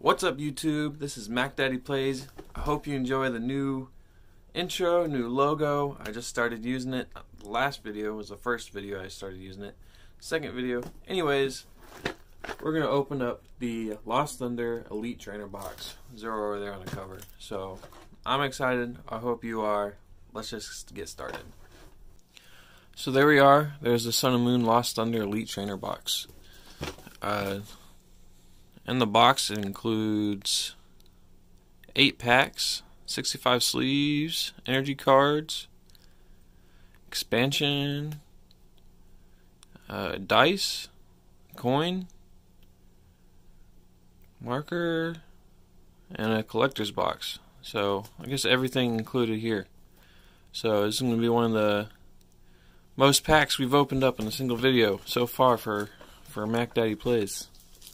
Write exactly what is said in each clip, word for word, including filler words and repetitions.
What's up, YouTube? This is Mac Daddy Plays. I hope you enjoy the new intro, new logo. I just started using it. The last video was the first video I started using it. Second video. Anyways, we're going to open up the Lost Thunder Elite Trainer box. Zero over there on the cover. So, I'm excited. I hope you are. Let's just get started. So there we are. There's the Sun and Moon Lost Thunder Elite Trainer box. Uh... In the box, it includes eight packs, sixty-five sleeves, energy cards, expansion, uh, dice, coin, marker, and a collector's box. So I guess everything included here. So this is going to be one of the most packs we've opened up in a single video so far for for Mac Daddy Plays.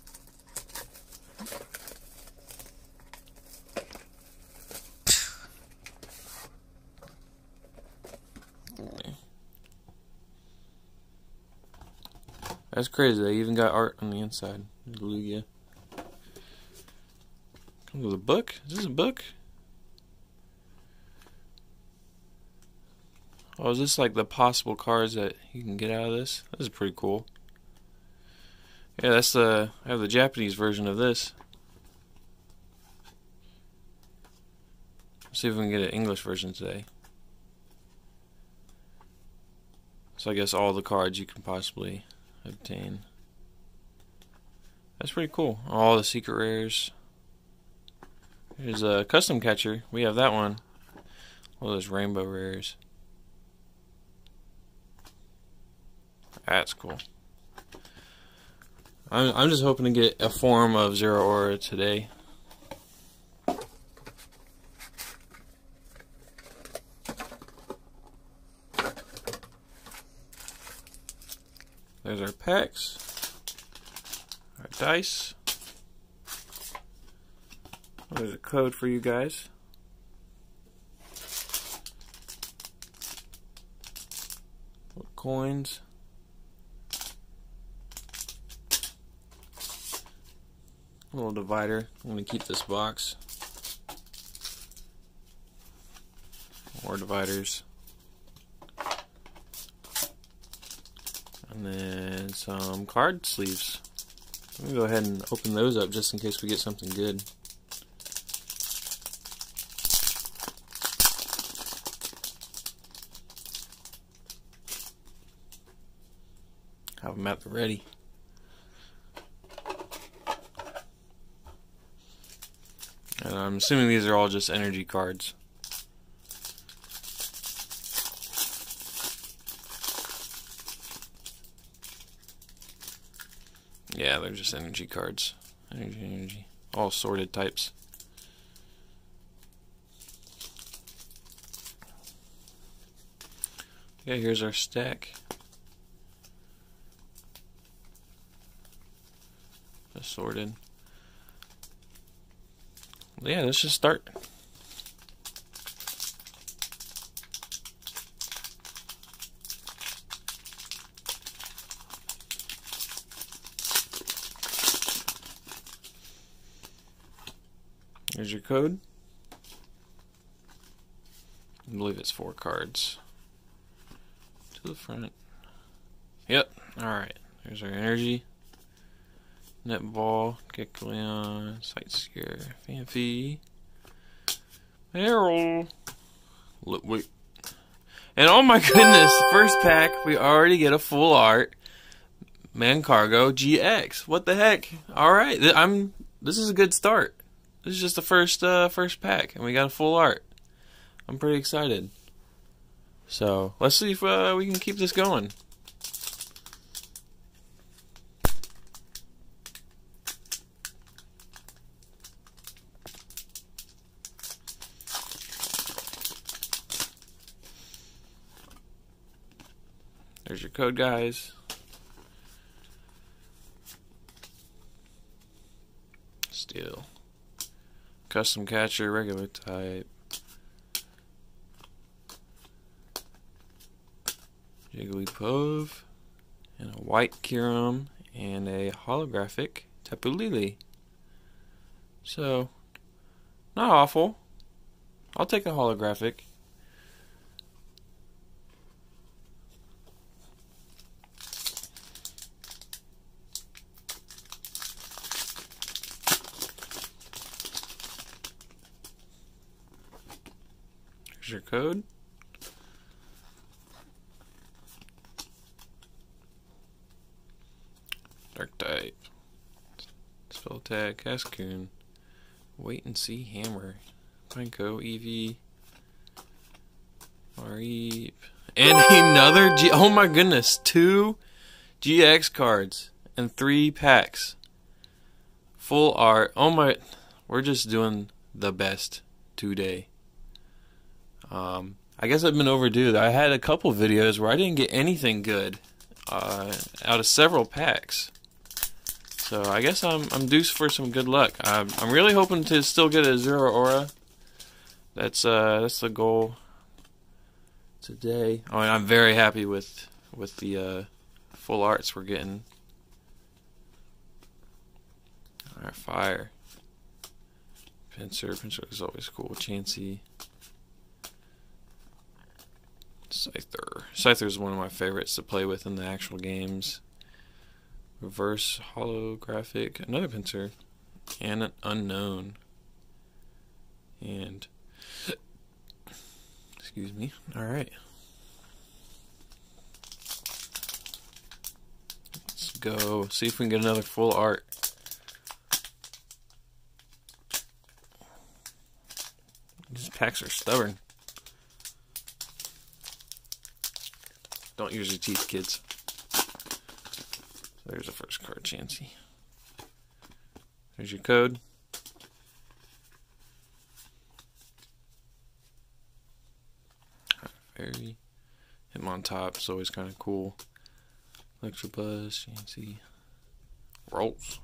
That's crazy. They even got art on the inside. Lugia. Comes with a book. Is this a book? Oh, is this like the possible cards that you can get out of this? This is pretty cool. Yeah, that's the. I have the Japanese version of this. Let's see if we can get an English version today. So I guess all the cards you can possibly obtain. That's pretty cool. All the secret rares. Here's a custom catcher. We have that one. All those rainbow rares. That's cool. I'm I'm just hoping to get a form of Zero Aura today. There's our packs, our dice. There's a code for you guys. Little coins. A little divider. I'm going to keep this box. More dividers. And then some card sleeves. Let me go ahead and open those up just in case we get something good. Have them at the ready. And I'm assuming these are all just energy cards. Yeah, they're just energy cards. Energy, energy. All sorted types. Yeah, here's our stack. Just sorted. Yeah, let's just start. Here's your code. I believe it's four cards. To the front. Yep. Alright. There's our energy. Netball. Kecleon. Sightseer. Fanfy. Errol. Look, wait. And oh my goodness, first pack, we already get a full art Mancargo G X. What the heck? Alright. I'm this is a good start. This is just the first uh, first pack, and we got a full art. I'm pretty excited. So, let's see if uh, we can keep this going. There's your code, guys. Steel. Custom catcher, regular type. Jigglypuff. And a white Kyurem. And a holographic Tapu Lele. So, not awful. I'll take a holographic. Here's your code. Dark type. Spell tag, Cascoon. Wait and see hammer. Pineco, Eevee. Mareep. And another G. Oh my goodness. Two G X cards and three packs. Full art. Oh my. We're just doing the best today. Um, I guess I've been overdue. I had a couple videos where I didn't get anything good uh, out of several packs. So I guess I'm I'm due for some good luck. I'm I'm really hoping to still get a Zeraora. That's uh that's the goal today. Oh, and I'm very happy with with the uh, full arts we're getting. All right, fire. Pinsir, Pinsir is always cool. Chansey. Scyther. Scyther is one of my favorites to play with in the actual games. Reverse holographic, another Pinsir, and an unknown. And excuse me. All right, let's go see if we can get another full art. These packs are stubborn. Don't use your teeth, kids. There's the first card, Chansey. There's your code. Fairy. Hitmontop is always kind of cool. Electabuzz, Chansey. Rolls.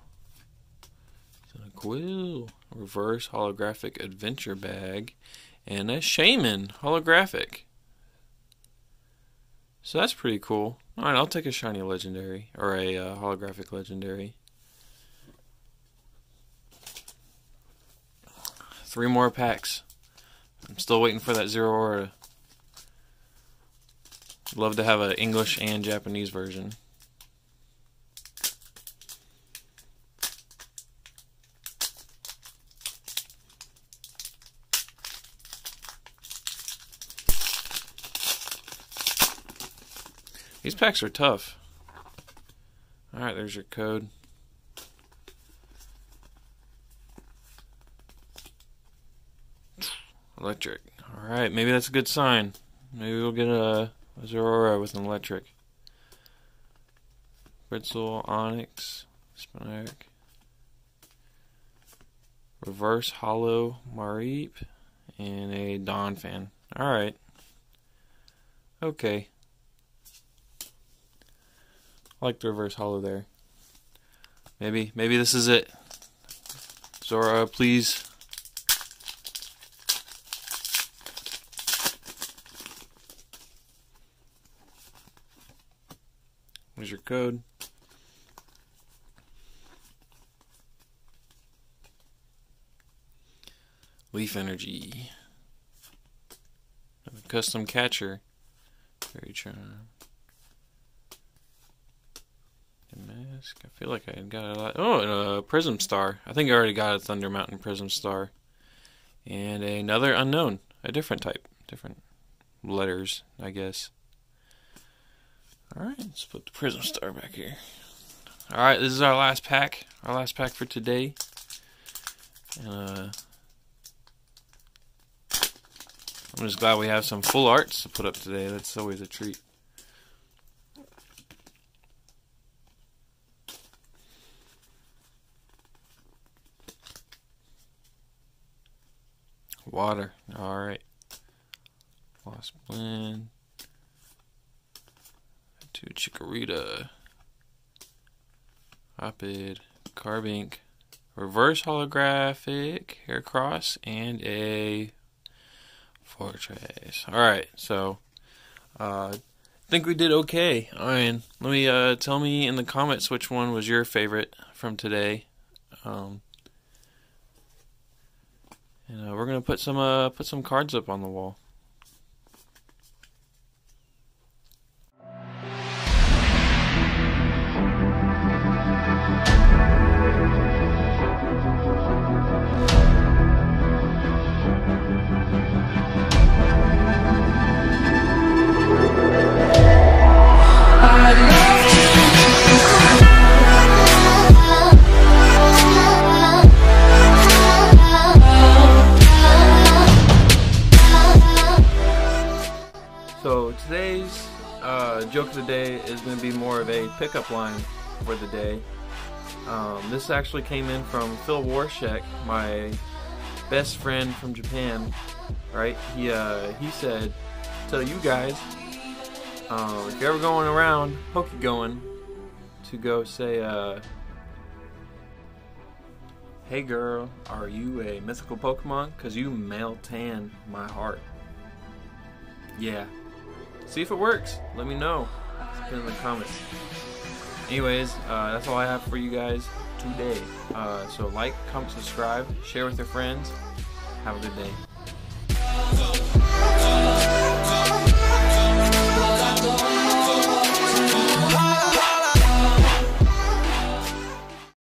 Quill. Reverse holographic adventure bag. And a Shaman holographic. So that's pretty cool. Alright, I'll take a shiny legendary, or a uh, holographic legendary. Three more packs. I'm still waiting for that Zeraora. Love to have an English and Japanese version. These packs are tough. Alright, there's your code. Electric. Alright, maybe that's a good sign. Maybe we'll get a, a Zeraora with an electric. Britzel, Onyx, Spinarak. Reverse Hollow Mareep. And a Donphan. Alright. Okay. I like the reverse hollow there. Maybe, maybe this is it. Zora, please. Where's your code? Leaf Energy. A custom catcher. Very charm. Mask. I feel like I got a lot. Oh, and a Prism Star. I think I already got a Thunder Mountain Prism Star. And another unknown. A different type. Different letters, I guess. Alright, let's put the Prism Star back here. Alright, this is our last pack. Our last pack for today. And, uh, I'm just glad we have some full arts to put up today. That's always a treat. Water. Alright. Lost Blend. Two Chikorita. Hoppid. Carbink. Reverse holographic. Heracross. And a Fortress. Alright, so uh I think we did okay. Alright, let me uh tell me in the comments which one was your favorite from today. Um And uh, we're gonna put some uh, put some cards up on the wall. So today's uh, joke of the day is going to be more of a pickup line for the day. Um, this actually came in from Phil Warshek, my best friend from Japan. Right? He uh, he said, "Tell you guys, uh, if you're ever going around Pokegoing, to go say, uh, hey girl, are you a mythical Pokemon? Cause you Meltan my heart." Yeah. See if it works. Let me know. Put it in the comments. Anyways, uh, that's all I have for you guys today. Uh, so like, comment, subscribe, share with your friends. Have a good day.